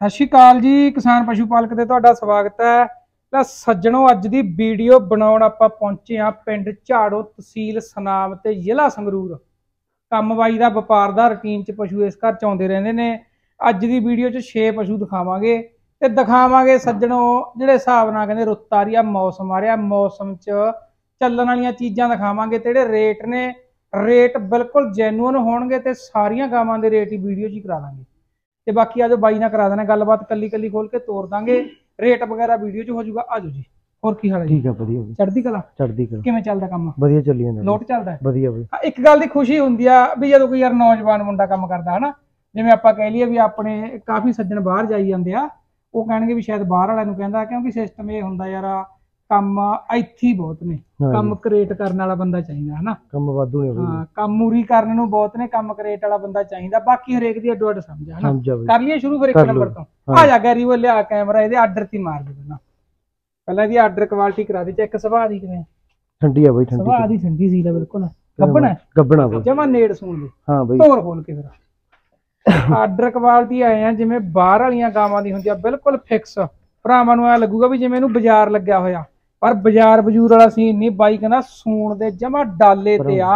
सत श्री अकाल जी, किसान पशु पालक ते तुहाडा स्वागत है। तो सज्जणों, अज दी वीडियो बनाउण आपां पहुंचे हां पिंड झाड़ो, तहसील सनाम ते जिला संगरूर। काम बाई दा वपार दा रूटीन च पशु इस घर च आउंदे रहिंदे ने। अज दी वीडियो च 6 पशु दिखावांगे ते दिखावांगे सज्जणों जिहड़े हिसाब नाल कहंदे रुत्त आ रही आ, मौसम आ रिहा, मौसम च ਚੱਲਣ वालियां चीज़ां दिखावांगे ते जिहड़े रेट ने रेट बिल्कुल जैनुअन होणगे ते सारियां गावां दे रेट ही वीडियो च करा दांगे। ते बाकी आज बाई ना करा देना गलबात, कली कली खोल के तोड़ दांगे, रेट वगैरह वीडियो च हो जाऊगा। आजो जी, और की हाल है? ठीक है, बढ़िया चढ़दी कला किवें चलदा काम? बढ़िया ਚੱਲੀ ਜਾਂਦਾ, ਲੋਟ ਚੱਲਦਾ बढ़िया बई। ਇੱਕ ਗੱਲ ਦੀ ਖੁਸ਼ੀ ਹੁੰਦੀ ਆ ਵੀ ਜਦੋਂ ਕੋਈ ਯਾਰ ਨੌਜਵਾਨ ਮੁੰਡਾ ਕੰਮ ਕਰਦਾ ਹਨਾ, ਜਿਵੇਂ ਆਪਾਂ ਕਹਿ ਲਈਏ ਵੀ ਆਪਣੇ ਕਾਫੀ ਸੱਜਣ ਬਾਹਰ ਜਾਈ ਜਾਂਦੇ ਆ, ਉਹ ਕਹਿਣਗੇ ਵੀ ਸ਼ਾਇਦ ਬਾਹਰ ਵਾਲਿਆਂ ਨੂੰ ਕਹਿੰਦਾ, ਕਿਉਂਕਿ ਸਿਸਟਮ ਇਹ ਹੁੰਦਾ ਯਾਰ ਕੰਮ ਇੱਥੇ ਹੀ ਬਹੁਤ ਨੇ, ਕੰਮ ਕ੍ਰੀਏਟ ਕਰਨ ਵਾਲਾ ਬੰਦਾ ਚਾਹੀਦਾ ਹਨਾ, ਕੰਮ ਵਾਧੂ ਨੇ ਬਈ। ਹਾਂ, ਕੰਮ ਮੂਰੀ ਕਰਨ ਨੂੰ ਬਹੁਤ ਨੇ, ਕੰਮ ਕ੍ਰੀਏਟ ਵਾਲਾ ਬੰਦਾ ਚਾਹੀਦਾ। ਬਾਕੀ ਹਰੇਕ ਦੀ ਅੱਡੋ ਅੱਡ ਸਮਝ ਹਨਾ। ਕਰ ਲਈਏ ਸ਼ੁਰੂ ਫਿਰ 1 ਨੰਬਰ ਤੋਂ। ਆ ਜਾ ਗੈਰੀ ਉਹ ਲਿਆ ਕੈਮਰਾ, ਇਹਦੇ ਆਰਡਰ ਤੇ ਮਾਰ ਦੇ ਪਹਿਲਾਂ ਇਹਦੀ ਆਰਡਰ ਕੁਆਲਿਟੀ ਕਰਾ ਦੇ ਚੈੱਕ। ਸੁਭਾਅ ਦੀ ਕਿਵੇਂ? ਠੰਡੀ ਆ ਬਈ, ਠੰਡੀ ਸੁਭਾਅ ਦੀ, ਠੰਡੀ ਸੀ ਬਿਲਕੁਲ। ਗੱਬਣਾ ਬਈ, ਜਮਾ ਨੇੜ ਸੁਣ ਦੇ। ਹਾਂ ਬਈ, ਤੋਰ ਖੋਲ ਕੇ ਫਿਰ ਆਰਡਰ ਕੁਆਲਿਟੀ ਆਏ ਆ ਜਿਵੇਂ ਬਾਹਰ ਵਾਲੀਆਂ ਗਾਵਾਂ ਦੀ ਹੁੰਦੀ ਆ, ਬਿਲਕੁਲ ਫਿਕਸ। ਭਰਾਵਾਂ ਨੂੰ ਐ ਲੱਗੂਗਾ ਵੀ ਜਿਵੇਂ ਇਹਨੂੰ ਬਾਜ਼ਾਰ ਲੱਗਿਆ ਹੋਇਆ, पर बाजार बजूर वाला सीन नहीं। बाई कहना सूण दे जमा डाले ते आ,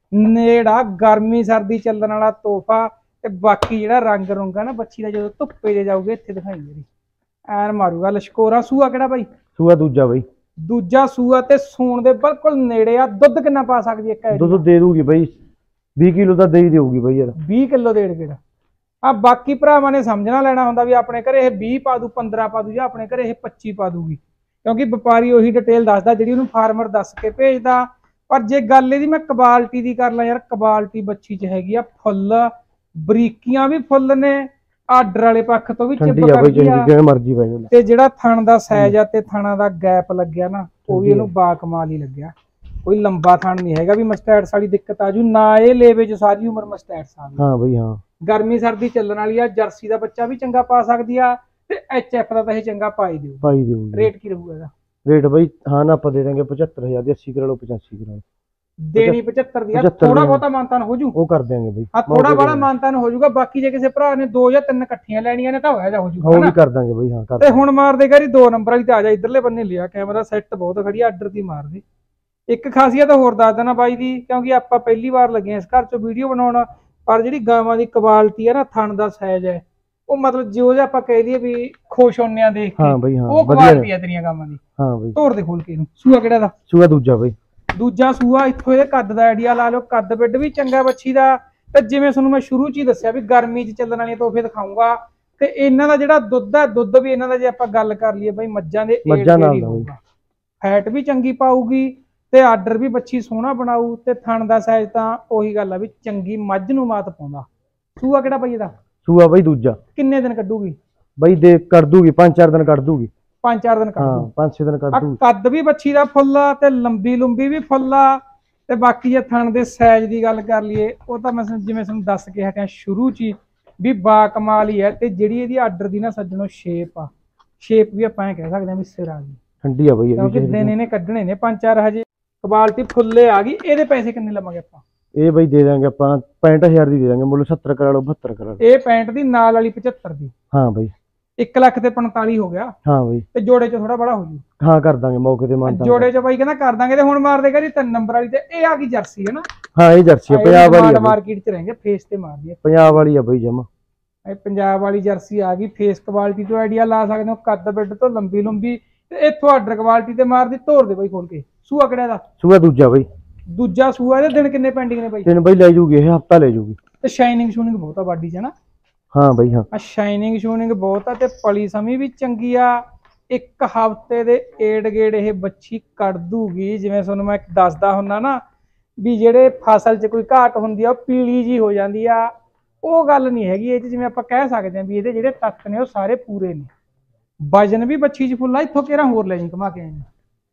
नेड़ा गर्मी सर्दी चलण वाला तोहफा। ते बाकी जिहड़ा रंग रुंग है ना बच्ची का, जो धुप्पे जे जाओगे इत्थे दिखाई मेरी ऐन मारूगा लश्कोरा। सूआ किहड़ा बाई? सूआ दूजा बाई, दूजा सूआ ते सूण दे बिल्कुल नेड़े आ। दुध कितना पा सकदी है? दुध दे दूगी बाई 20 किलो दा दे ही देऊगी बाई यार। 20 किलो देड़ केड़ा आ। बाकी भरावां ने समझना लेना हुंदा भी अपने घरे 20 पा दू, 15 पा दू, जां अपने घरे 25 पा दूगी, क्योंकि व्यापारी उही डिटेल दसदा जिहड़ी उहनूं फार्मर दस के भेजदा। पर जे गल इहदी मैं क्वालिटी दी कर ला यार, क्वालिटी बच्ची च हैगी आ फुल, बरीकियां भी फुल ने, आर्डर वाले पक्ष तो भी चिप करदी आ, जिवें मर्जी पै जाए। ते जिहड़ा थण दा साइज आ ते थणा दा गैप लग्गिया ना, ਉਹ ਵੀ ਇਹਨੂੰ बा कमाल ही लग्गिया। कोई लंबा थण नहीं हैगा भी मस्टैड्स वाली दिक्कत आ जू ना। ਇਹ लेवे च सारी उम्र मस्टैड्स आ। हां बई हां, गर्मी सर्दी ਚੱਲਣ ਵਾਲੀ ਆ। जर्सी ਦਾ ਬੱਚਾ ਵੀ ਚੰਗਾ ਪਾ ਸਕਦੀ ਆ ਤੇ एचएफ ਦਾ ਤਾਂ ਇਹ ਚੰਗਾ ਪਾਈ ਦਿਓ। रेट की रहूगा ਇਹਦਾ? रेट बई हाँ ना आप दे देंगे 75,000 ਦੀ। 80 करा लो, 85 करा लो। देनी 75 दी। थोड़ा बहुता मानतान हो जू, वो कर देंगे बई। हां, थोड़ा बड़ा मानतान हो जाऊगा। बाकी जे किसी भरा ने 2 या 3 इकट्ठियां लेनियां ने तां होया जा हो जूगा, वो भी कर देंगे बई। हां कर। ते हुण मार दे करी 2 नंबर वाली ते आ जा इधरले बन्ने लिया कैमरा, सेट बहुत खड़ी आर्डर दी मार दे। एक खासियत होर दस देना बाई दी, क्योंकि आपां पहली बार लगे इस घर चों वीडियो बनाउण, पर जिहड़ी गावां दी क्वालिटी है ना, थण दा साइज है, ਉਹ ਮਤਲਬ ਜੋ ਜੇ ਆਪਾਂ ਕਹਿ ਲਈਏ ਵੀ ਖੁਸ਼ ਹੁੰਨੇ ਆ ਦੇਖ ਕੇ। ਹਾਂ ਬਈ ਹਾਂ, ਉਹ ਕੁਆਲਿਟੀ ਆ ਤੇਰੀਆਂ ਗਾਵਾਂ ਦੀ। ਹਾਂ ਬਈ, ਤੋੜ ਦੇ ਖੋਲ ਕੇ ਇਹਨੂੰ। ਸੂਆ ਕਿਹੜਾ ਦਾ? ਸੂਆ ਦੂਜਾ ਬਈ। ਦੂਜਾ ਸੂਆ। ਇੱਥੋਂ ਇਹਦੇ ਕੱਦ ਦਾ ਆਈਡੀਆ ਲਾ ਲਓ, ਕੱਦ ਬਿੱਡ ਵੀ ਚੰਗਾ ਬੱਚੀ ਦਾ। ਤੇ ਜਿਵੇਂ ਤੁਹਾਨੂੰ ਮੈਂ ਸ਼ੁਰੂ ਚ ਹੀ ਦੱਸਿਆ ਵੀ ਗਰਮੀ ਚ ਚੱਲਣ ਵਾਲੀਆਂ ਤੋਹਫੇ ਦਿਖਾਊਂਗਾ। ਤੇ ਇਹਨਾਂ ਦਾ ਜਿਹੜਾ ਦੁੱਧ ਆ, ਦੁੱਧ ਵੀ ਇਹਨਾਂ ਦਾ ਜੇ ਆਪਾਂ ਗੱਲ ਕਰ ਲਈਏ ਬਈ ਮੱਝਾਂ ਦੇ ਮੱਝਾਂ ਨਾਲ ਹੋਊਗਾ, ਫੈਟ ਵੀ ਚੰਗੀ ਪਾਊਗੀ ਤੇ ਆਰਡਰ ਵੀ ਬੱਚੀ ਸੋਹਣਾ ਬਣਾਊ। ਤੇ ਥਣ ਦਾ ਸਾਈਜ਼ ਤਾਂ ਉਹੀ ਗੱਲ ਆ ਵੀ ਚੰਗੀ ਮੱਝ ਨੂੰ ਮਾਤ ਪਾਉਂਦਾ। ਸੂਆ ਕਿਹੜਾ ਬਈ ਇਹਦਾ? सूआ बई दूजा। किन्ने दिन कड्डूगी बई? दे कर दूगी 5-4 दिन कट दूगी। 5-4 दिन कट। हां 5-6 दिन कट दूगी। कद भी बच्ची दा फुੱਲ आ ते लंबी लुंबी भी फुੱਲ आ। ते बाकी जे थण दे साइज दी गल कर लईए, ਉਹ ਤਾਂ ਮੈਂ ਜਿਵੇਂ ਤੁਹਾਨੂੰ ਦੱਸ ਕੇ ਹਟਿਆ ਸ਼ੁਰੂ ਚ ਵੀ ਬਾ ਕਮਾਲ ਹੀ ਹੈ। ਤੇ ਜਿਹੜੀ ਇਹਦੀ ਆਰਡਰ ਦੀ ਨਾ ਸੱਜਣੋ ਸ਼ੇਪ ਆ, ਸ਼ੇਪ ਵੀ ਆਪਾਂ ਕਹਿ ਸਕਦੇ ਹਾਂ ਵੀ ਸਿਰ ਆ ਗਈ, ਠੰਡੀ ਆ ਬਈ। ਕਿਉਂਕਿ ਦਿਨ ਇਹਨੇ ਕੱਢਣੇ ਨੇ 5-4 ਹਜੇ। ਕੁਆਲਿਟੀ ਫੁੱਲੇ ਆ ਗਈ। ਇਹਦੇ ਪੈਸੇ ਕਿੰਨੇ ਲਵਾਂਗੇ ਆਪਾਂ? ਇਹ ਬਈ ਦੇ ਦਾਂਗੇ ਆਪਾਂ 65,000 ਦੀ ਦੇ ਦਾਂਗੇ। ਮੁੱਲ 70 ਕਰਾ ਲਓ, 72 ਕਰਾ ਲਓ। ਇਹ 65 ਦੀ, ਨਾਲ ਵਾਲੀ 75 ਦੀ। ਹਾਂ ਬਈ 1 ਲੱਖ ਤੇ 45 ਹੋ ਗਿਆ। ਹਾਂ ਬਈ, ਤੇ ਜੋੜੇ ਚ ਥੋੜਾ ਬੜਾ ਹੋ ਜੂ। ਹਾਂ ਕਰ ਦਾਂਗੇ ਮੌਕੇ ਤੇ ਮਾਨਤਾ। ਜੋੜੇ ਚ ਬਾਈ ਕਹਿੰਦਾ ਕਰ ਦਾਂਗੇ। ਤੇ ਹੁਣ ਮਾਰ ਦੇ ਕਰੀ 3 ਨੰਬਰ ਵਾਲੀ ਤੇ। ਇਹ ਆ ਗਈ ਜਰਸੀ ਹੈ ਨਾ? ਹਾਂ ਇਹ ਜਰਸੀ ਹੈ, ਪੰਜਾਬ ਵਾਲੀ ਮਾਰਕੀਟ ਚ ਰਹਿੰਗੇ। ਫੇਸ ਤੇ ਮਾਰ ਦਈਏ, ਪੰਜਾਬ ਵਾਲੀ ਆ ਬਈ ਜਮਾ। ਇਹ ਪੰਜਾਬ ਵਾਲੀ ਜਰਸੀ ਆ ਗਈ। ਫੇਸ ਕੁਆਲਿਟੀ ਤੋਂ ਆਈਡੀਆ ਲਾ ਸਕਦੇ ਹੋ, ਕੱਦ ਬਿੱਡ ਤੋਂ ਲੰਬੀ ਲੰਬੀ। ਤੇ ਇੱਥੋਂ ਆਰਡਰ ਕੁਆਲਿਟੀ ਤੇ ਮਾਰ ਦੀ। ਤੋੜ ਦੇ ਬਾਈ ਖੋਲ ਕੇ। ਸੂਆ ਕਿਹੜਾ ਦਾ? ਸੂਆ ਦੂਜਾ ਬਾਈ। ਦੂਜਾ ਸੂਆ। ਇਹਦੇ ਦਿਨ ਕਿੰਨੇ ਪੈਂਡਿੰਗ ਨੇ ਬਾਈ? ਦਿਨ ਬਾਈ ਲੈ ਜੂਗੀ ਇਹ, ਹਫਤਾ ਲੈ ਜੂਗੀ। ਤੇ ਸ਼ਾਈਨਿੰਗ ਸ਼ੂਨਿੰਗ ਬਹੁਤ ਆ ਬਾਡੀ ਚ ਹੈ ਨਾ? ਹਾਂ ਬਾਈ ਹਾਂ, ਸ਼ਾਈਨਿੰਗ ਸ਼ੂਨਿੰਗ ਬਹੁਤ ਆ। ਤੇ ਪਲੀ ਸਮੀ ਵੀ ਚੰਗੀ ਆ। 1 ਹਫਤੇ ਦੇ ਏੜ ਗੇੜ ਇਹ ਬੱਚੀ ਕੱਢ ਦੂਗੀ। ਜਿਵੇਂ ਤੁਹਾਨੂੰ ਮੈਂ ਦੱਸਦਾ ਹੁੰਦਾ ਨਾ ਵੀ ਜਿਹੜੇ ਫਸਲ ਚ ਕੋਈ ਘਾਟ ਹੁੰਦੀ ਆ, ਉਹ ਪੀਲੀ ਜੀ ਹੋ ਜਾਂਦੀ ਆ, ਉਹ ਗੱਲ ਨਹੀਂ ਹੈਗੀ ਇਹ ਚ। ਜਿਵੇਂ ਆਪਾਂ ਕਹਿ ਸਕਦੇ ਹਾਂ ਵੀ ਇਹਦੇ ਜਿਹੜੇ ਤੱਤ ਨੇ ਉਹ ਸਾਰੇ ਪੂਰੇ ਨੇ। ਵਜਨ ਵੀ ਬੱਚੀ ਚ ਫੁੱਲ ਆ। ਇੱਥੋਂ ਕਿਹੜਾ ਹੋਰ ਲੈ ਜੀ ਘੁਮਾ ਕੇ ਆਏ,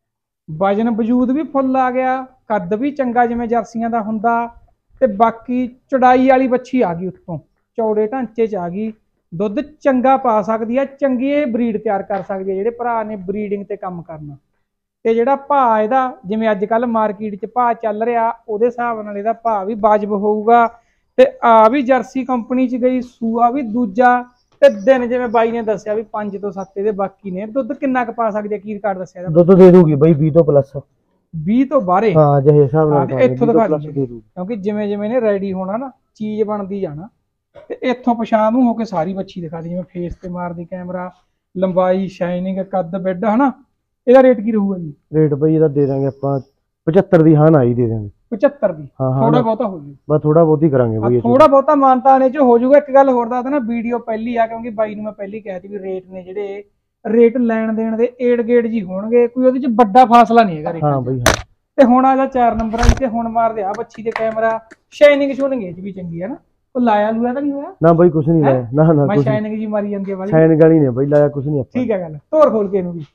ਵਜਨ ਵਜੂਦ ਵੀ ਫੁੱਲ ਆ ਗਿਆ, ਕੱਦ ਵੀ ਚੰਗਾ ਜਿਵੇਂ ਜਰਸੀਆਂ ਦਾ ਹੁੰਦਾ। ਤੇ ਬਾਕੀ ਚੜਾਈ ਵਾਲੀ ਬੱਚੀ ਆ ਗਈ, ਉੱਤੋਂ ਚੌੜੇ ਢਾਂਚੇ ਚ ਆ ਗਈ। ਦੁੱਧ ਚੰਗਾ ਪਾ ਸਕਦੀ ਆ, ਚੰਗੀ ਇਹ ਬਰੀਡ ਤਿਆਰ ਕਰ ਸਕਦੀ ਹੈ ਜਿਹੜੇ ਭਰਾ ਨੇ ਬਰੀਡਿੰਗ ਤੇ ਕੰਮ ਕਰਨਾ। ਤੇ ਜਿਹੜਾ ਭਾਅ ਇਹਦਾ, ਜਿਵੇਂ ਅੱਜ ਕੱਲ ਮਾਰਕੀਟ ਚ ਭਾਅ ਚੱਲ ਰਿਹਾ, ਉਹਦੇ ਹਿਸਾਬ ਨਾਲ ਇਹਦਾ ਭਾਅ ਵੀ ਵਾਜਬ ਹੋਊਗਾ। ਤੇ ਆ ਵੀ ਜਰਸੀ ਕੰਪਨੀ ਚ गई, सूआ भी दूजा ਤੇ ਦਿਨ ਜਿਵੇਂ ਬਾਈ ਨੇ ਦੱਸਿਆ ਵੀ 5 ਤੋਂ 7 ਇਹਦੇ ਬਾਕੀ ਨੇ। ਦੁੱਧ ਕਿੰਨਾ ਕੁ ਪਾ ਸਕਦੀ ਹੈ, ਕੀ ਰਿਕਾਰਡ ਦੱਸਿਆ ਇਹਦਾ? ਦੁੱਧ ਦੇ ਦੂਗੀ ਬਾਈ 20 ਤੋਂ ਪਲੱਸ। 20 ਤੋਂ ਬਾਹਰੇ? ਹਾਂ ਜਿਹੇ ਹਿਸਾਬ ਨਾਲ ਇੱਥੋਂ ਦਿਖਾ ਦੇ, ਕਿਉਂਕਿ ਜਿਵੇਂ ਜਿਵੇਂ ਨੇ ਰੈਡੀ ਹੋਣਾ ਨਾ ਚੀਜ਼ ਬਣਦੀ ਜਾਣਾ। ਤੇ ਇੱਥੋਂ ਪਛਾਣ ਨੂੰ ਹੋ ਕੇ ਸਾਰੀ ਬੱਚੀ ਦਿਖਾ ਦੇ, ਜਿਵੇਂ ਫੇਸ ਤੇ ਮਾਰਦੀ ਕੈਮਰਾ, ਲੰਬਾਈ, ਸ਼ਾਈਨਿੰਗ, ਕੱਦ, ਬੈੱਡ ਹਨਾ। ਇਹਦਾ ਰੇਟ ਕੀ ਰਹੂਗਾ ਜੀ? ਰੇਟ ਬਾਈ ਇਹਦਾ ਦੇ ਦਾਂਗੇ ਆਪਾਂ 75 ਦੀ। ਹਾਂ ਨਾ ਹੀ ਦੇ ਦਾਂਗੇ 75 ਦੀ। ਥੋੜਾ ਬਹੁਤਾ ਹੋ ਜੂ, ਬਸ ਥੋੜਾ ਬਹੁਤ ਹੀ ਕਰਾਂਗੇ ਬਾਈ, ਥੋੜਾ ਬਹੁਤਾ ਮਾਨਤਾਨੇ ਚ ਹੋ ਜਾਊਗਾ। ਇੱਕ ਗੱਲ ਹੋਰ ਦੱਸ ਦੇਣਾ, ਵੀਡੀਓ ਪਹਿਲੀ ਆ, ਕਿਉਂਕਿ ਬਾਈ ਨੂੰ ਮੈਂ ਪਹਿਲੀ ਕਹਿ ਦਿੱਤੀ ਵੀ ਰੇਟ ਨੇ ਜਿਹੜੇ ਰੇਟ ਲੈਣ ਦੇਣ ਦੇ ਏਡ ਗੇੜ ਜੀ ਹੋਣਗੇ, ਕੋਈ ਉਹਦੇ ਚ ਵੱਡਾ ਫਾਸਲਾ ਨਹੀਂ ਹੈਗਾ ਰੇਟ। ਹਾਂ ਬਾਈ ਹਾਂ। ਤੇ ਹੁਣ ਆ ਜਾ 4 ਨੰਬਰ ਵਾਲੀ ਤੇ ਹੁਣ ਮਾਰਦੇ ਆ ਬੱਚੀ ਦੇ ਕੈਮਰਾ। ਸ਼ਾਈਨਿੰਗ ਸ਼ੂਨਿੰਗ ਇਹ ਚ ਵੀ ਚੰਗੀ ਹੈ ਨਾ? ਉਹ ਲਾਇਆ ਲੂਆ ਤਾਂ ਨਹੀਂ ਹੋਇਆ ਨਾ ਬਾਈ? ਕੁਛ ਨਹੀਂ ਲਾਇਆ ਨਾ ਨਾ। ਮੈਂ ਸ਼ਾਈਨਿੰਗ ਜੀ ਮਾਰੀ ਜਾਂਦੀ ਹੈ ਵਾਲੀ, ਸ਼ਾਈਨਿੰਗ ਵਾਲੀ ਨੇ ਬਾਈ, ਲਾਇਆ ਕੁਛ ਨਹੀਂ ਆਪਾਂ। ਠੀਕ ਹੈ ਗੱਲ। ਧੋਰ ਖੋਲ ਕੇ ਇਹਨੂੰ ਵੀ।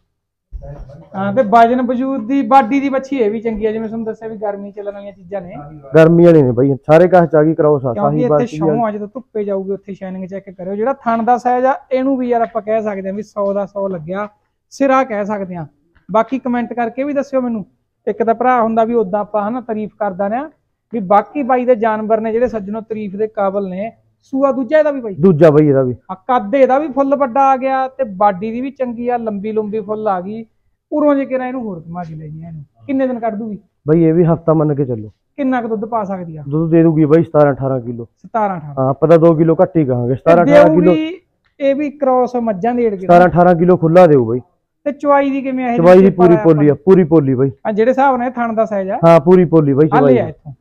ਹਾਂ ਤੇ ਵਜਨ ਵਜੂਦ ਦੀ ਬਾਡੀ ਦੀ ਬੱਚੀ ਇਹ ਵੀ ਚੰਗੀ ਹੈ, ਜਿਵੇਂ ਤੁਹਾਨੂੰ ਦੱਸਿਆ ਵੀ ਗਰਮੀ ਚੱਲਣ ਵਾਲੀਆਂ ਚੀਜ਼ਾਂ ਨੇ। ਗਰਮੀ ਵਾਲੀ ਨੇ ਬਾਈ, ਸਾਰੇ ਕਾਹ ਚ ਆ ਗਈ ਕਰਾਓ ਸਾਹੀ ਕਿਉਂਕਿ ਇੱਥੇ ਸ਼ੌਂ ਆ, ਜਦੋਂ ਧੁੱਪੇ ਜਾਊਗੀ ਉੱਥੇ ਸ਼ਾਈਨਿੰਗ ਚੈੱਕ ਕਰਿਓ। ਜਿਹੜਾ ਥਣ ਦਾ ਸਾਈਜ਼ ਆ ਇਹਨੂੰ ਵੀ ਯਾਰ ਆਪਾਂ ਕਹਿ ਸਕਦੇ ਹਾਂ ਵੀ 100 ਦਾ 100 ਲੱਗਿਆ, ਸਿਰਾ ਕਹਿ ਸਕਦੇ ਹਾਂ। ਬਾਕੀ ਕਮੈਂਟ ਕਰਕੇ ਵੀ ਦੱਸਿਓ ਮੈਨੂੰ। ਇੱਕ ਤਾਂ ਭਰਾ ਹੁੰਦਾ ਵੀ ਉਦਾਂ ਆਪਾਂ ਹਨਾ ਤਾਰੀਫ ਕਰਦਾ ਨੇ ਵੀ, ਬਾਕੀ ਬਾਈ ਦੇ ਜਾਨਵਰ ਨੇ ਜਿਹੜੇ ਸੱਜਣੋਂ ਤਾਰੀਫ ਦੇ ਕਾਬਲ ਨੇ। ਸੂਆ ਦੂਜਾ ਇਹਦਾ ਵੀ ਬਾਈ? ਦੂਜਾ ਬਾਈ ਇਹਦਾ ਵੀ। ਕੱਦ ਇਹਦਾ ਵੀ ਫੁੱਲ ਵੱਡਾ ਆ ਗਿਆ ਤੇ ਬਾਡੀ ਦੀ ਵੀ ਚੰਗੀ ਆ, ਲੰਬੀ ਲੰਬੀ ਫੁੱਲ ਆ ਗਈ। ਉਰੋਂ ਜੇ ਕਿਰਾ ਇਹਨੂੰ ਹੋਰ ਘੁਮਾ ਕੇ ਲੈ ਜੀ। ਇਹਨੂੰ ਕਿੰਨੇ ਦਿਨ ਕੱਢ ਦੂਗੀ ਬਾਈ? ਇਹ ਵੀ ਹਫਤਾ ਮੰਨ ਕੇ ਚੱਲੋ। ਕਿੰਨਾ ਕੁ ਦੁੱਧ ਪਾ ਸਕਦੀ ਆ? ਦੁੱਧ ਦੇ ਦੂਗੀ ਬਾਈ 17 18 ਕਿਲੋ। 17 18? ਹਾਂ ਆਪਾਂ ਤਾਂ 2 ਕਿਲੋ ਘੱਟ ਹੀ ਕਹਾਂਗੇ। 17 18 ਕਿਲੋ ਇਹ ਵੀ ਕ੍ਰੋਸ ਮੱਝਾਂ ਦੇ ਏੜ ਕੇ 17 18 ਕਿਲੋ ਖੁੱਲਾ ਦੇਊ ਬਾਈ। ਤੇ ਚਵਾਈ ਦੀ ਕਿਵੇਂ ਆ? ਚਵਾਈ ਦੀ ਪੂਰੀ ਪੋਲੀ ਆ, ਪੂਰੀ ਪੋਲੀ ਬਾਈ। ਆ ਜਿਹੜੇ ਹਿਸਾਬ ਨਾਲ ਥਣ ਦਾ ਸਾਈਜ਼ ਆ, ਹਾਂ ਪੂਰੀ ਪੋਲੀ ਬਾਈ। ਚਵਾਈ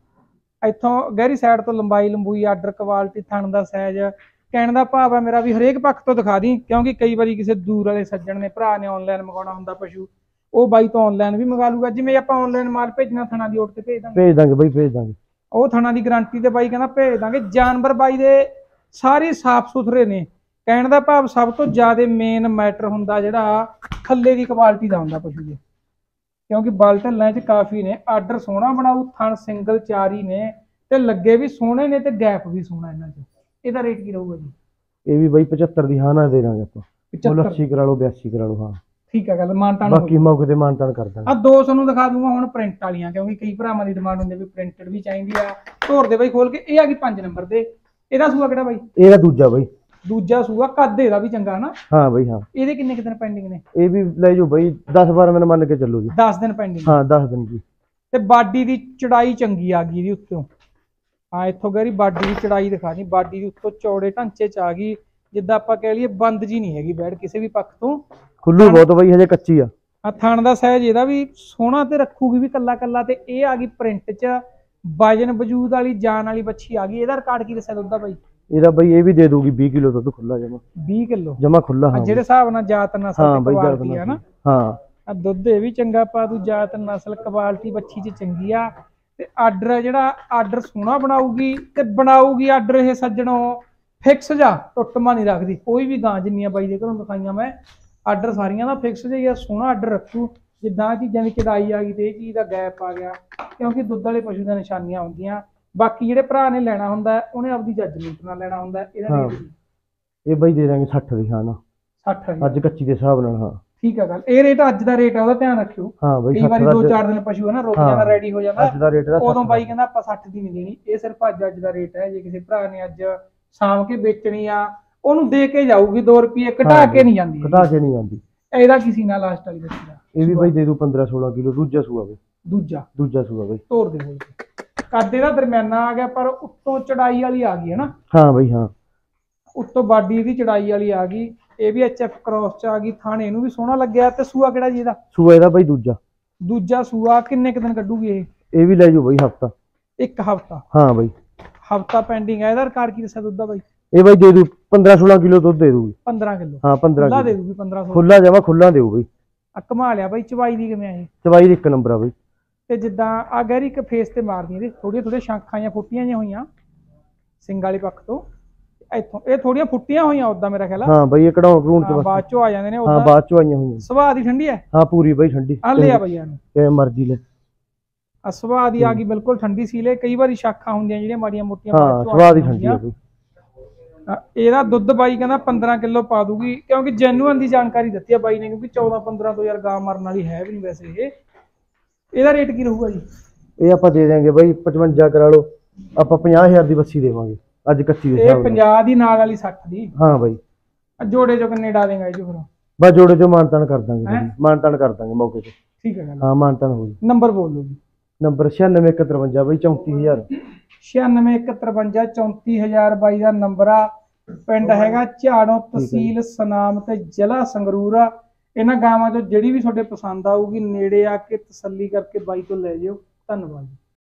ਇੱਥੋਂ ਗਹਿਰੀ ਸਾਈਡ ਤੋਂ ਲੰਬਾਈ ਲੰਬੂਈ, ਆਰਡਰ ਕੁਆਲਿਟੀ, ਥਣ ਦਾ ਸਾਈਜ਼। ਕਹਿਣ ਦਾ ਭਾਵ ਹੈ ਮੇਰਾ ਵੀ ਹਰੇਕ ਪੱਖ ਤੋਂ ਦਿਖਾ ਦੀ, ਕਿਉਂਕਿ ਕਈ ਵਾਰੀ ਕਿਸੇ ਦੂਰ ਵਾਲੇ ਸੱਜਣ ਨੇ ਭਰਾ ਨੇ ਆਨਲਾਈਨ ਮੰਗਾਉਣਾ ਹੁੰਦਾ ਪਸ਼ੂ, ਉਹ ਬਾਈ ਤੋਂ ਆਨਲਾਈਨ ਵੀ ਮੰਗਾ ਲੂਗਾ। ਜਿਵੇਂ ਆਪਾਂ ਆਨਲਾਈਨ ਮਾਲ ਭੇਜਣਾ ਥਣਾ ਦੀ ਓਟ ਤੇ ਭੇਜ ਦਾਂਗੇ ਬਾਈ, ਭੇਜ ਦਾਂਗੇ। ਉਹ ਥਣਾ ਦੀ ਗਾਰੰਟੀ ਤੇ ਬਾਈ ਕਹਿੰਦਾ ਭੇਜ ਦਾਂਗੇ। ਜਾਨਵਰ ਬਾਈ ਦੇ ਸਾਰੇ ਸਾਫ਼ ਸੁਥਰੇ ਨੇ। ਕਹਿਣ ਦਾ ਭਾਵ ਸਭ ਤੋਂ ਜ਼ਿਆਦਾ ਮੇਨ ਮੈਟਰ ਹੁੰਦਾ ਜਿਹੜਾ ਥੱਲੇ ਦੀ ਕੁਆਲਿਟੀ ਦਾ ਹੁੰਦਾ ਪਸ਼ੂ ਦੇ, ਕਿਉਂਕਿ ਬਲ ਢੱਲਾਂ ਚ ਕਾਫੀ ਨੇ। ਆਰਡਰ ਸੋਹਣਾ ਬਣਾਉ, ਥਣ ਸਿੰਗਲ ਚਾਰੀ ਨੇ ਤੇ ਲੱਗੇ ਵੀ ਸੋਹਣੇ ਨੇ ਤੇ ਗੈਪ ਵੀ ਸੋਹਣਾ ਇਹਨਾਂ ਚ। ਇਹਦਾ ਰੇਟ ਕੀ ਰਹੂਗਾ ਜੀ? ਇਹ ਵੀ ਬਾਈ 75 ਦੀ। ਹਾਂ ਨਾ ਦੇ ਦਾਂਗੇ ਆਪਾਂ। 80 ਕਰਾ ਲਓ, 82 ਕਰਾ ਲਓ। ਹਾਂ ਠੀਕ ਹੈ ਗੱਲ। ਮਾਨਤਾਨ ਬਾਕੀ ਮੌਕੇ ਤੇ ਮਾਨਤਾਨ ਕਰ ਦਾਂਗੇ। ਆ 200 ਨੂੰ ਦਿਖਾ ਦੂੰਗਾ ਹੁਣ ਪ੍ਰਿੰਟ ਵਾਲੀਆਂ, ਕਿਉਂਕਿ ਕਈ ਭਰਾਵਾਂ ਦੀ ਡਿਮਾਂਡ ਹੁੰਦੀ ਵੀ ਪ੍ਰਿੰਟਡ ਵੀ ਚਾਹੀਦੀ ਆ। ਧੋਰ ਦੇ ਬਾਈ ਖੋਲ ਕੇ। ਇਹ ਆ ਗਈ 5 ਨੰਬਰ ਦੇ। ਇਹਦਾ ਸੂਆ ਕਿਹੜਾ ਬਾਈ? ਇਹਦਾ ਦੂਜਾ ਬਾਈ। ਦੂਜਾ ਸੂਆ। ਕੱਦ ਇਹਦਾ ਵੀ ਚੰਗਾ ਨਾ? ਹਾਂ ਬਾਈ ਹਾਂ। ਇਹਦੇ ਕਿੰਨੇ ਦਿਨ ਪੈਂਡਿੰਗ ਨੇ? ਇਹ ਵੀ ਲੈ ਜਾਓ ਬਾਈ 10 12 ਦਿਨ ਮੰਨ ਕੇ ਚੱਲੋ ਜੀ। 10 ਦਿਨ ਪੈਂਡਿੰਗ? ਹਾਂ 10 ਦਿਨ ਜੀ। ਤੇ ਬਾਡੀ ਦੀ ਚੜਾਈ ਚੰਗੀ ਆ ਗਈ ਇਹਦੀ ਉੱਤੋਂ। ਹਾਂ ਇੱਥੋਂ ਗਹਿਰੀ ਬਾਡੀ ਦੀ ਚੜਾਈ ਦਿਖਾ ਦੀ। ਬਾਡੀ ਦੀ ਉੱਤੋਂ ਚੌੜੇ ਢਾਂਚੇ ਚ ਆ ਗਈ, ਜਿੱਦਾਂ ਆਪਾਂ ਕਹਿ ਲਈਏ ਬੰਦ ਜੀ ਨਹੀਂ ਹੈਗੀ ਬੈਡ ਕਿਸੇ ਵੀ ਪੱਖ ਤੋਂ। ਖੁੱਲੂ ਬਹੁਤ ਬਾਈ, ਹਜੇ ਕੱਚੀ ਆ। ਥਣ ਦਾ ਸਾਈਜ਼ ਇਹਦਾ ਵੀ ਸੋਹਣਾ ਤੇ ਰੱਖੂਗੀ ਵੀ ਕੱਲਾ ਕੱਲਾ। ਤੇ ਇਹ ਆ ਗਈ ਪ੍ਰਿੰਟ ਚ, ਵਜਨ ਵਜੂਦ ਵਾਲੀ ਜਾਨ ਵਾਲੀ ਬੱਚੀ ਆ ਗਈ। ਇਹਦਾ ਰਿਕਾਰਡ ਕੀ ਦੱਸਿਆ ਦੁੱਧ ਦਾ ਬਾਈ? ਇਹਦਾ ਬਾਈ ਇਹ ਵੀ ਦੇ ਦੂਗੀ 20 ਕਿਲੋ ਦੁੱਧ ਖੁੱਲਾ ਜਮਾ। 20 ਕਿਲੋ ਜਮਾ ਖੁੱਲਾ? ਹਾਂ ਜਿਹੜੇ ਹਿਸਾਬ ਨਾਲ ਜਾਤ ਨਸਲ ਤੇ ਕੁਆਲਿਟੀ ਆ ਨਾ। ਹਾਂ ਦੁੱਧ ਇਹ ਵੀ ਚੰਗਾ ਪਾ ਦੂ, ਜਾਤ ਨਸਲ ਕੁਆਲਿਟੀ ਬੱਚੀ ਚ ਚੰਗੀ ਆ। ਤੇ ਆਰਡਰ ਜਿਹੜਾ ਆਰਡਰ ਸੋਹਣਾ ਬਣਾਊਗੀ ਤੇ ਬਣਾਊਗੀ ਆਰਡਰ ਇਹ ਸੱਜਣੋਂ ਫਿਕਸ ਜਾ, ਟੁੱਟਮਾ ਨਹੀਂ ਰੱਖਦੀ ਕੋਈ ਵੀ ਗਾਂ। ਜਿੰਨੀਆਂ ਬਾਈ ਦੇ ਘਰੋਂ ਦਿਖਾਈਆਂ ਮੈਂ, ਆਰਡਰ ਸਾਰੀਆਂ ਦਾ ਫਿਕਸ ਜਿਹਾ ਸੋਹਣਾ ਆਰਡਰ ਰੱਖੂ। ਜਿੱਦਾਂ ਚੀਜ਼ਾਂ ਦੀ ਚੜਾਈ ਆ ਗਈ ਤੇ ਇਹ ਚੀਜ਼ ਦਾ ਗੈਪ ਆ ਗਿਆ, ਕਿਉਂਕਿ ਦੁੱਧ ਵਾਲੇ ਪਸ਼ੂ ਦੀਆਂ ਨਿਸ਼ਾਨੀਆਂ ਹੁੰਦੀਆਂ। ਬਾਕੀ ਜਿਹੜੇ ਭਰਾ ਨੇ ਲੈਣਾ ਹੁੰਦਾ ਉਹਨੇ ਆਪਦੀ ਜੱਜਮੈਂਟ ਨਾਲ ਲੈਣਾ ਹੁੰਦਾ। ਇਹਦਾ ਰੇਟ ਇਹ ਬਾਈ ਦੇ ਦਾਂਗੇ 60 ਦੀ। ਹਾਂ ਨਾ 60 ਅੱਜ ਕੱਚੀ ਦੇ ਹਿਸਾਬ ਨਾਲ। ਹਾਂ ਠੀਕ ਆ ਗੱਲ। ਇਹ ਰੇਟ ਅੱਜ ਦਾ ਰੇਟ ਆ, ਉਹਦਾ ਧਿਆਨ ਰੱਖਿਓ। ਹਾਂ ਬਾਈ ਕਈ ਵਾਰੀ 2-4 ਦਿਨ ਪਸ਼ੂ ਹੈ ਨਾ ਰੁਕ ਜਾਂਦਾ, ਰੈਡੀ ਹੋ ਜਾਂਦਾ, ਅੱਜ ਦਾ ਰੇਟ ਦਾ ਉਦੋਂ ਬਾਈ ਕਹਿੰਦਾ ਆਪਾਂ 60 ਦੀ ਨਹੀਂ ਦੇਣੀ। ਇਹ ਸਿਰਫ ਅੱਜ ਦਾ ਰੇਟ ਹੈ। ਜੇ ਕਿਸੇ ਭਰਾ ਨੇ ਅੱਜ ਸਾਂਭ ਕੇ ਵੇਚਣੀ ਆ, ਉਹਨੂੰ ਦੇ ਕੇ ਜਾਊਗੀ 2 ਰੁਪਏ, ਘਟਾ ਕੇ ਨਹੀਂ ਜਾਂਦੀ। ਘਟਾ ਕੇ ਨਹੀਂ ਜਾਂਦੀ। ਇਹਦਾ ਕਿਸੇ ਨਾਲ ਲਾਸਟ ਵਾਲੀ ਬੱਚੀ ਦਾ ਇਹ ਵੀ ਬਾਈ ਦੇ ਦੂ 15 16 ਕਿਲੋ। ਦੂਜਾ ਸੂਆ ਬਾਈ। ਦੂਜਾ ਸੂਆ ਬਾਈ। ਤੋੜ ਦੇ ਹੋਈ ਕੱਦ ਇਹਦਾ ਦਰਮਿਆਨਾ ਆ ਗਿਆ, ਪਰ ਉੱਤੋਂ ਚੜਾਈ ਵਾਲੀ ਆ ਗਈ ਹੈ ਨਾ। ਹਾਂ ਬਾਈ ਹਾਂ। ਉੱਤੋਂ ਬਾਡੀ ਦੀ ਚੜਾਈ ਵਾਲੀ ਆ ਗਈ। ਇਹ ਵੀ HF ਕ੍ਰੋਸ ਚ ਆ ਗਈ। ਥਾਣੇ ਇਹਨੂੰ ਵੀ ਸੋਹਣਾ ਲੱਗਿਆ। ਤੇ ਸੂਆ ਕਿਹੜਾ ਜੀ ਇਹਦਾ? ਸੂਆ ਇਹਦਾ ਬਾਈ ਦੂਜਾ ਸੂਆ। ਕਿੰਨੇ ਕੁ ਦਿਨ ਕੱਢੂਗੀ ਇਹ? ਇਹ ਵੀ ਲੈ ਜਾਓ ਬਾਈ ਹਫਤਾ। 1 ਹਫਤਾ? ਹਾਂ ਬਾਈ ਹਫਤਾ ਪੈਂਡਿੰਗ ਹੈ। ਇਹਦਾ ਰਿਕਾਰਡ ਕੀ ਦੱਸਿਆ ਦੁੱਧ ਦਾ ਬਾਈ? ਇਹ ਬਾਈ ਦੇ ਦੂ 15 16 ਕਿਲੋ ਦੁੱਧ ਦੇ ਦੂਗੀ। 15 ਕਿਲੋ? ਹਾਂ 15 ਕਿਲੋ ਦੇ ਦੂਗੀ। 15 ਖੁੱਲਾ ਜਮਾ ਖੁੱਲਾ ਦੇਊ ਬਾਈ। ਕਮਾ ਲਿਆ ਬਾਈ। ਚਵਾਈ ਦੀ ਕਿਵੇਂ ਆਏ? ਚਵਾਈ ਦੀ 1 ਨੰਬਰ ਆ ਬਾਈ। ਤੇ ਜਿੱਦਾਂ ਆ ਗਹਿਰੀ ਇੱਕ ਫੇਸ ਤੇ ਮਾਰਦੀਆਂ ਇਹਦੇ ਥੋੜੀਆਂ ਸ਼ਾਖਾਂ ਜਾਂ ਫੁੱਟੀਆਂ ਜਿਹੀਆਂ ਹੋਈਆਂ ਸਿੰਘ ਵਾਲੇ ਪੱਖ ਤੋਂ। ਇੱਥੋਂ ਇਹ ਥੋੜੀਆਂ ਫੁੱਟੀਆਂ ਹੋਈਆਂ ਉਦਾਂ ਮੇਰਾ ਖਿਆਲ। ਹਾਂ ਬਾਈ ਇਹ ਕਢਾਉਣ ਕਢੂਣ ਤੇ ਬਾਅਦ ਚੋਂ ਆ ਜਾਂਦੇ ਨੇ। ਹਾਂ ਬਾਅਦ ਚੋਂ ਆਈਆਂ ਹੋਈਆਂ। ਸੁਭਾਅ ਦੀ ਠੰਡੀ ਹੈ? ਹਾਂ ਪੂਰੀ ਬਾਈ ਠੰਡੀ। ਆ ਲਿਆ ਬਾਈ ਇਹਨੂੰ ਕਿਵੇਂ ਮਰਜ਼ੀ ਲੈ। ਆ ਸੁਭਾਅ ਦੀ ਆ ਗਈ ਬਿਲਕੁਲ ਠੰਡੀ ਸੀਲੇ। ਕਈ ਵਾਰੀ ਸ਼ਾਖਾਂ ਹੁੰਦੀਆਂ ਜਿਹੜੀਆਂ ਮਾੜੀਆਂ ਮੋਟੀਆਂ। ਹਾਂ ਸੁਭਾਅ ਦੀ ਠੰਡੀ ਆ ਬਾਈ। ਇਹਦਾ ਦੁੱਧ ਬਾਈ ਕਹਿੰਦਾ 15 ਕਿਲੋ ਪਾ ਦੂਗੀ, ਕਿਉਂਕਿ ਜੈਨੂਅਨ ਦੀ ਜਾਣਕਾਰੀ ਦਿੱਤੀ ਆ ਬਾਈ ਨੇ, ਕਿਉਂਕਿ 14-15 ਤੋਂ ਯਾਰ ਗਾਂ ਮਰਨ ਵਾਲੀ ਹੈ ਵੀ ਨਹੀਂ ਵੈਸੇ ਇਹ। ਇਹਦਾ ਰੇਟ ਕੀ ਰਹੂਗਾ ਜੀ? ਇਹ ਆਪਾਂ ਦੇ ਦੇਾਂਗੇ ਬਾਈ 55 ਕਰਾ ਲਓ। ਆਪਾਂ 50,000 ਦੀ ਬੱਸੀ ਦੇਵਾਂਗੇ ਅੱਜ ਕੱਚੀ ਦੇ। ਇਹ 50 ਦੀ ਨਾਲ ਵਾਲੀ 60 ਦੀ? ਹਾਂ ਬਾਈ ਜੋੜੇ ਚੋਂ ਕਿੰਨੇ ਡਾ ਦੇਗਾ ਜੀ ਫਿਰ? ਬਸ ਜੋੜੇ ਚੋਂ ਮਾਨਤਾਨ ਕਰ ਦਾਂਗੇ ਹੈਂ? ਜੀ, ਮਾਨਤਾਨ ਕਰ ਦਾਂਗੇ ਮੌਕੇ ਤੇ। ਠੀਕ ਹੈ ਗੱਲ। ਹਾਂ ਮਾਨਤਾਨ ਹੋ ਜੀ। ਨੰਬਰ ਬੋਲ ਲਓ ਜੀ। ਨੰਬਰ 96 ਬਈ 34000। 96 34000 ਬਾਈ ਦਾ ਨੰਬਰ ਆ। ਪਿੰਡ ਹੈਗਾ ਝਾੜੋਂ, ਤਹਿਸੀਲ ਸੁਨਾਮ ਤੇ ਜ਼ਿਲ੍ਹਾ ਸੰਗਰੂਰ ਆ। ਇਹਨਾਂ ਗਾਵਾਂ ਚੋਂ ਜਿਹੜੀ ਵੀ ਤੁਹਾਡੇ ਪਸੰਦ ਆਊਗੀ ਨੇੜੇ ਆ ਕੇ ਤਸੱਲੀ ਕਰਕੇ ਬਾਈ ਤੋਂ ਲੈ ਜਿਓ। ਧੰਨਵਾਦ।